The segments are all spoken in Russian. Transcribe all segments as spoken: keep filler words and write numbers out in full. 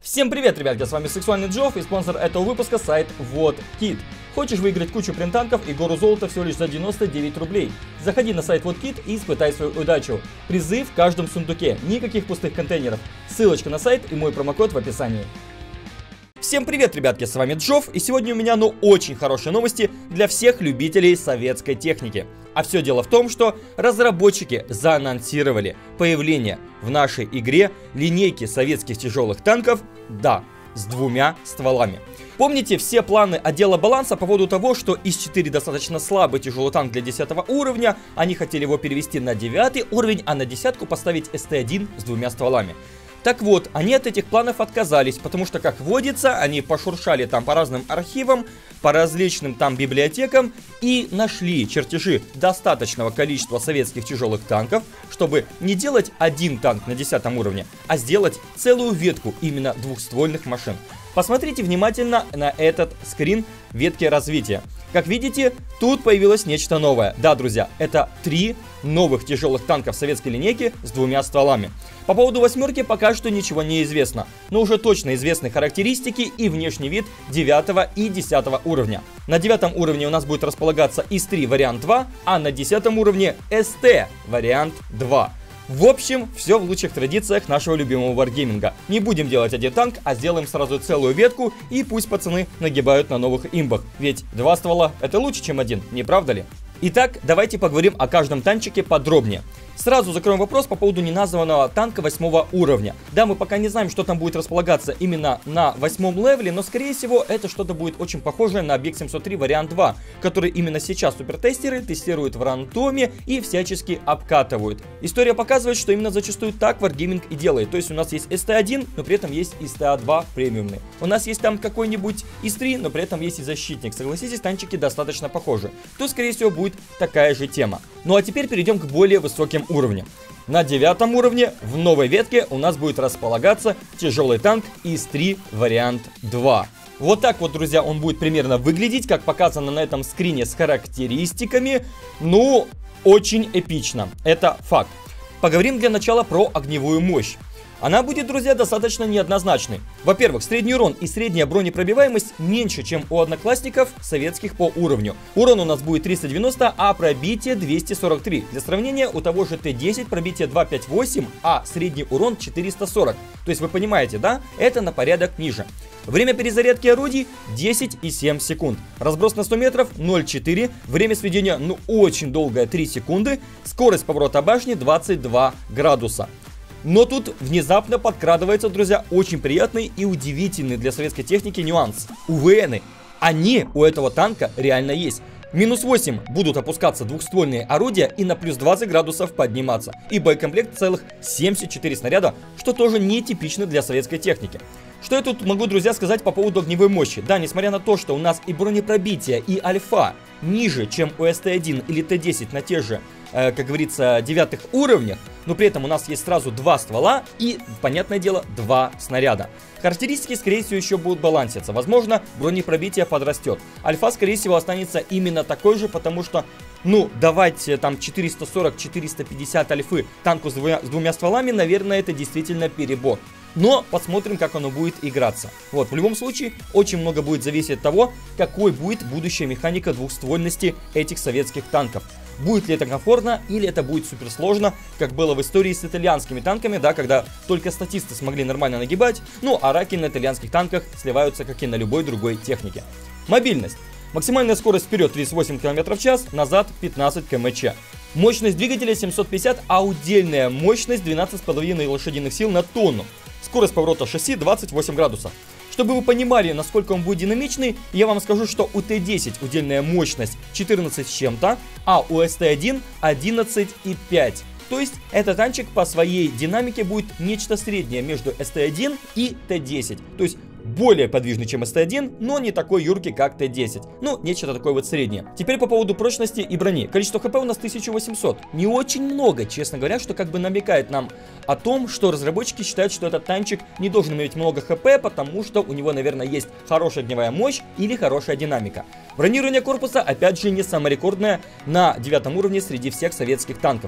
Всем привет, ребятки, с вами Сексуальный Джофф и спонсор этого выпуска сайт WhatKit. Хочешь выиграть кучу принтанков и гору золота всего лишь за девяносто девять рублей? Заходи на сайт WhatKit и испытай свою удачу. Призы в каждом сундуке, никаких пустых контейнеров. Ссылочка на сайт и мой промокод в описании. Всем привет, ребятки, с вами Джофф, и сегодня у меня, ну, очень хорошие новости для всех любителей советской техники. А все дело в том, что разработчики заанонсировали появление в нашей игре линейки советских тяжелых танков, да, с двумя стволами. Помните все планы отдела баланса по поводу того, что ИС четыре достаточно слабый тяжелый танк для десятого уровня, они хотели его перевести на девятый уровень, а на десятку поставить эс тэ один с двумя стволами. Так вот, они от этих планов отказались, потому что, как водится, они пошуршали там по разным архивам, по различным там библиотекам и нашли чертежи достаточного количества советских тяжелых танков, чтобы не делать один танк на десятом уровне, а сделать целую ветку именно двухствольных машин. Посмотрите внимательно на этот скрин ветки развития. Как видите, тут появилось нечто новое. Да, друзья, это три новых тяжелых танков советской линейки с двумя стволами. По поводу восьмерки пока что ничего не известно, но уже точно известны характеристики и внешний вид девятого и десятого уровня. На девятом уровне у нас будет располагаться ИС три вариант два, а на десятом уровне эс тэ вариант два. В общем, все в лучших традициях нашего любимого варгейминга. Не будем делать один танк, а сделаем сразу целую ветку, и пусть пацаны нагибают на новых имбах. Ведь два ствола это лучше, чем один, не правда ли? Итак, давайте поговорим о каждом танчике подробнее. Сразу закроем вопрос по поводу неназванного танка восьмого уровня. Да, мы пока не знаем, что там будет располагаться именно на восьмом левеле, но скорее всего это что-то будет очень похожее на объект семьсот три вариант два, который именно сейчас супертестеры тестируют в рандоме и всячески обкатывают. История показывает, что именно зачастую так Wargaming и делает. То есть у нас есть эс тэ один, но при этом есть ИС тэ два премиумный. У нас есть там какой-нибудь ИС три, но при этом есть и защитник. Согласитесь, танчики достаточно похожи. То скорее всего будет такая же тема. Ну а теперь перейдем к более высоким уровням. На девятом уровне в новой ветке у нас будет располагаться тяжелый танк ИС три вариант два. Вот так вот, друзья, он будет примерно выглядеть, как показано на этом скрине с характеристиками. Ну, очень эпично, это факт. Поговорим для начала про огневую мощь. Она будет, друзья, достаточно неоднозначной. Во-первых, средний урон и средняя бронепробиваемость меньше, чем у одноклассников советских по уровню. Урон у нас будет триста девяносто, а пробитие двести сорок три. Для сравнения, у того же тэ десять пробитие двести пятьдесят восемь, а средний урон четыреста сорок. То есть вы понимаете, да? Это на порядок ниже. Время перезарядки орудий десять и семь секунд. Разброс на сто метров ноль целых четыре. Время сведения, ну, очень долгое, три секунды. Скорость поворота башни двадцать два градуса. Но тут внезапно подкрадывается, друзья, очень приятный и удивительный для советской техники нюанс. У вэ эны, они у этого танка реально есть. Минус восемь будут опускаться двухствольные орудия и на плюс двадцать градусов подниматься. И боекомплект целых семьдесят четыре снаряда, что тоже нетипично для советской техники. Что я тут могу, друзья, сказать по поводу огневой мощи? Да, несмотря на то, что у нас и бронепробитие, и альфа ниже, чем у эс тэ один или тэ десять на тех же, э, как говорится, девятых уровнях, но при этом у нас есть сразу два ствола и, понятное дело, два снаряда. Характеристики, скорее всего, еще будут баланситься. Возможно, бронепробитие подрастет. Альфа, скорее всего, останется именно такой же, потому что, ну, давать там четыреста сорок — четыреста пятьдесят альфы танку с двумя, с двумя стволами, наверное, это действительно перебор. Но посмотрим, как оно будет играться. Вот, в любом случае, очень много будет зависеть от того, какой будет будущая механика двухствольности этих советских танков. Будет ли это комфортно, или это будет супер сложно, как было в истории с итальянскими танками, да, когда только статисты смогли нормально нагибать, ну, а раки на итальянских танках сливаются, как и на любой другой технике. Мобильность. Максимальная скорость вперед тридцать восемь километров в час, назад пятнадцать километров в час. Мощность двигателя семьсот пятьдесят, а удельная мощность двенадцать с половиной лошадиных сил на тонну. Скорость поворота шасси двадцать восемь градусов. Чтобы вы понимали, насколько он будет динамичный, я вам скажу, что у тэ десять удельная мощность четырнадцать с чем-то, а у эс тэ один одиннадцать и пять. То есть этот танчик по своей динамике будет нечто среднее между эс тэ один и тэ десять. То есть более подвижный, чем эс тэ один, но не такой юркий, как тэ десять. Ну, нечто такое вот среднее. Теперь по поводу прочности и брони. Количество хп у нас тысяча восемьсот. Не очень много, честно говоря, что как бы намекает нам о том, что разработчики считают, что этот танчик не должен иметь много хп, потому что у него, наверное, есть хорошая огневая мощь или хорошая динамика. Бронирование корпуса, опять же, не саморекордное на девятом уровне среди всех советских танков.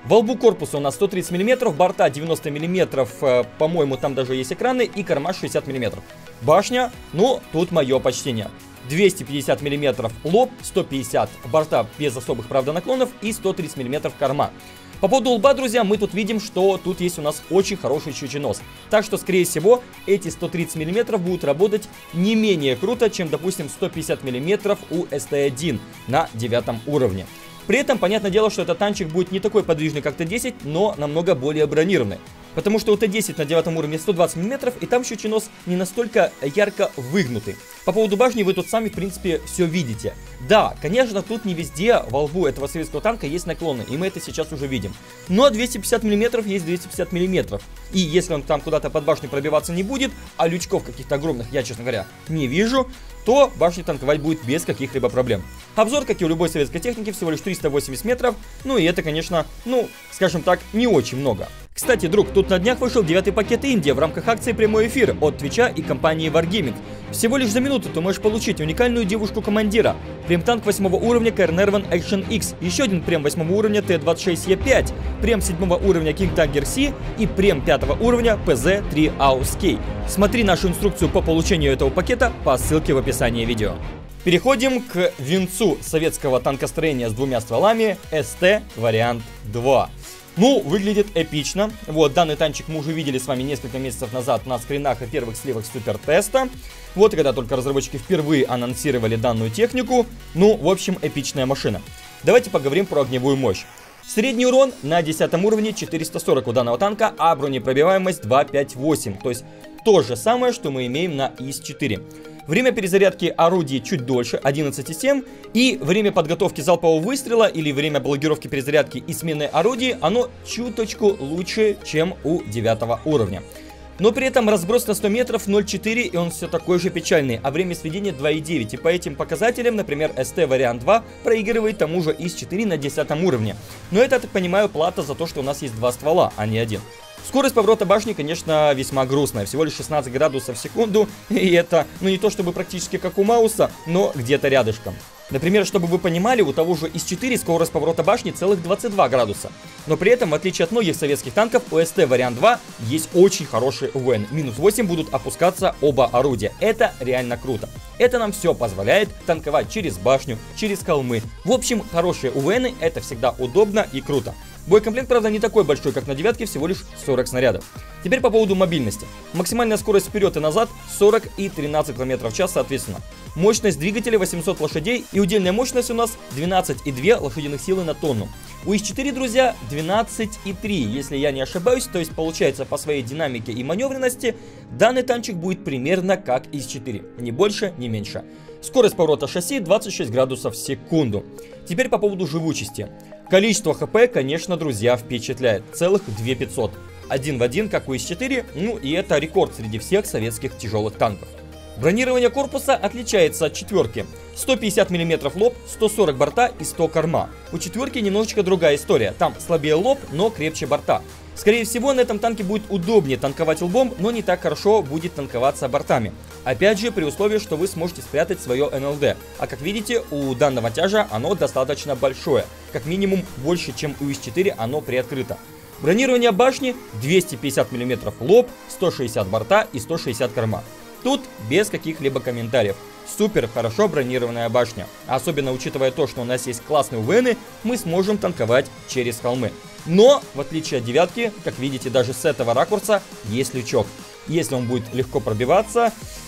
Во лбу корпуса у нас сто тридцать миллиметров, борта девяносто миллиметров, по-моему, там даже есть экраны, и корма шестьдесят миллиметров. Башня, ну, тут мое почтение. двести пятьдесят миллиметров лоб, сто пятьдесят борта без особых, правда, наклонов и сто тридцать миллиметров корма. По поводу лба, друзья, мы тут видим, что тут есть у нас очень хороший чученос. Так что, скорее всего, эти сто тридцать миллиметров будут работать не менее круто, чем, допустим, сто пятьдесят миллиметров у эс тэ один на девятом уровне. При этом, понятное дело, что этот танчик будет не такой подвижный, как тэ десять, но намного более бронированный. Потому что у тэ десять на девятом уровне сто двадцать миллиметров, и там щученос не настолько ярко выгнутый. По поводу башни вы тут сами, в принципе, все видите. Да, конечно, тут не везде во лбу этого советского танка есть наклоны, и мы это сейчас уже видим. Но двести пятьдесят миллиметров есть двести пятьдесят миллиметров. И если он там куда-то под башню пробиваться не будет, а лючков каких-то огромных я, честно говоря, не вижу, то башню танковать будет без каких-либо проблем. Обзор, как и у любой советской техники, всего лишь триста восемьдесят метров, ну и это, конечно, ну, скажем так, не очень много. Кстати, друг, тут на днях вышел девятый пакет Индия в рамках акции «Прямой эфир» от Твича и компании Wargaming. Всего лишь за минуту ты можешь получить уникальную девушку-командира, прем-танк восьмого уровня Cairn Action X, еще один прем восьмого уровня тэ двадцать шесть е пять, прем седьмого уровня King Tiger C и прем пятого уровня пэ зэ три Aus K. Смотри нашу инструкцию по получению этого пакета по ссылке в описании видео. Переходим к венцу советского танкостроения с двумя стволами эс тэ вариант два. Ну, выглядит эпично. Вот, данный танчик мы уже видели с вами несколько месяцев назад на скринах и первых сливах супертеста. Вот, и когда только разработчики впервые анонсировали данную технику. Ну, в общем, эпичная машина. Давайте поговорим про огневую мощь. Средний урон на десятом уровне четыреста сорок у данного танка, а бронепробиваемость два пять восемь. То есть, то же самое, что мы имеем на ИС четыре. Время перезарядки орудий чуть дольше, одиннадцать и семь, и время подготовки залпового выстрела или время блокировки перезарядки и смены орудий, оно чуточку лучше, чем у девятого уровня. Но при этом разброс на сто метров ноль четыре, и он все такой же печальный, а время сведения два и девять. И по этим показателям, например, эс тэ вариант два проигрывает тому же ИС четыре на десятом уровне. Но это, я так понимаю, плата за то, что у нас есть два ствола, а не один. Скорость поворота башни, конечно, весьма грустная, всего лишь шестнадцать градусов в секунду, и это, ну, не то чтобы практически как у Мауса, но где-то рядышком. Например, чтобы вы понимали, у того же ИС четыре скорость поворота башни целых двадцать два градуса. Но при этом, в отличие от многих советских танков, у эс тэ вариант два есть очень хороший ю эн. минус восемь будут опускаться оба орудия. Это реально круто. Это нам все позволяет танковать через башню, через холмы. В общем, хорошие ю эн это всегда удобно и круто. Боекомплект, правда, не такой большой, как на девятке, всего лишь сорок снарядов. Теперь по поводу мобильности. Максимальная скорость вперед и назад сорок и тринадцать километров в час соответственно. Мощность двигателя восемьсот лошадей, и удельная мощность у нас двенадцать и две лошадиных силы на тонну. У ИС четыре, друзья, двенадцать и три, если я не ошибаюсь, то есть получается по своей динамике и маневренности данный танчик будет примерно как ИС четыре, ни больше, ни меньше. Скорость поворота шасси двадцать шесть градусов в секунду. Теперь по поводу живучести. Количество хп, конечно, друзья, впечатляет. Целых две тысячи пятьсот. Один в один, как у ИС четыре, ну и это рекорд среди всех советских тяжелых танков. Бронирование корпуса отличается от четверки. сто пятьдесят миллиметров лоб, сто сорок борта и сто корма. У четверки немножечко другая история. Там слабее лоб, но крепче борта. Скорее всего, на этом танке будет удобнее танковать лбом, но не так хорошо будет танковаться бортами. Опять же, при условии, что вы сможете спрятать свое эн эл дэ. А как видите, у данного тяжа оно достаточно большое. Как минимум больше, чем у ИС четыре, оно приоткрыто. Бронирование башни двести пятьдесят миллиметров лоб, сто шестьдесят борта и сто шестьдесят корма. Тут без каких-либо комментариев. Супер хорошо бронированная башня. Особенно учитывая то, что у нас есть классные ю эн, мы сможем танковать через холмы. Но, в отличие от девятки, как видите, даже с этого ракурса есть лючок. Если он будет легко пробиваться,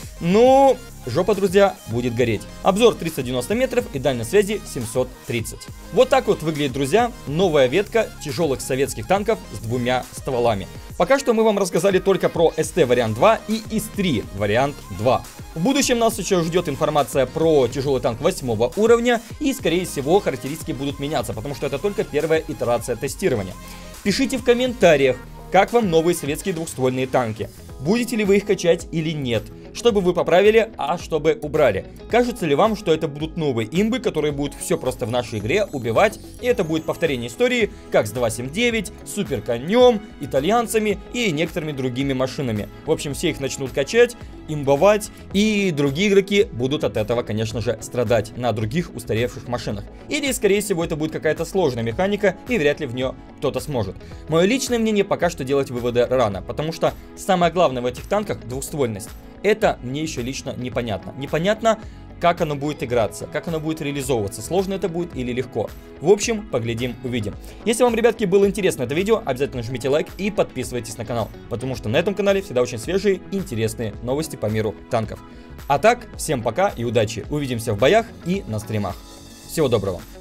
ну, жопа, друзья, будет гореть. Обзор триста девяносто метров и дальность связи семьсот тридцать. Вот так вот выглядит, друзья, новая ветка тяжелых советских танков с двумя стволами. Пока что мы вам рассказали только про эс тэ вариант два и ИС три вариант два. В будущем нас еще ждет информация про тяжелый танк восьмого уровня, и, скорее всего, характеристики будут меняться, потому что это только первая итерация тестирования. Пишите в комментариях, как вам новые советские двухствольные танки. Будете ли вы их качать или нет? чтобы вы поправили, а чтобы убрали. Кажется ли вам, что это будут новые имбы, которые будут все просто в нашей игре убивать, и это будет повторение истории, как с два семь девять, Супер Конем, итальянцами и некоторыми другими машинами. В общем, все их начнут качать, имбовать, и другие игроки будут от этого, конечно же, страдать на других устаревших машинах. Или, скорее всего, это будет какая-то сложная механика, и вряд ли в нее кто-то сможет. Мое личное мнение, пока что делать выводы рано, потому что самое главное в этих танках — двухствольность. Это мне еще лично непонятно. Непонятно, как оно будет играться, как оно будет реализовываться, сложно это будет или легко. В общем, поглядим, увидим. Если вам, ребятки, было интересно это видео, обязательно жмите лайк и подписывайтесь на канал, потому что на этом канале всегда очень свежие и интересные новости по миру танков. А так, всем пока и удачи, увидимся в боях и на стримах. Всего доброго.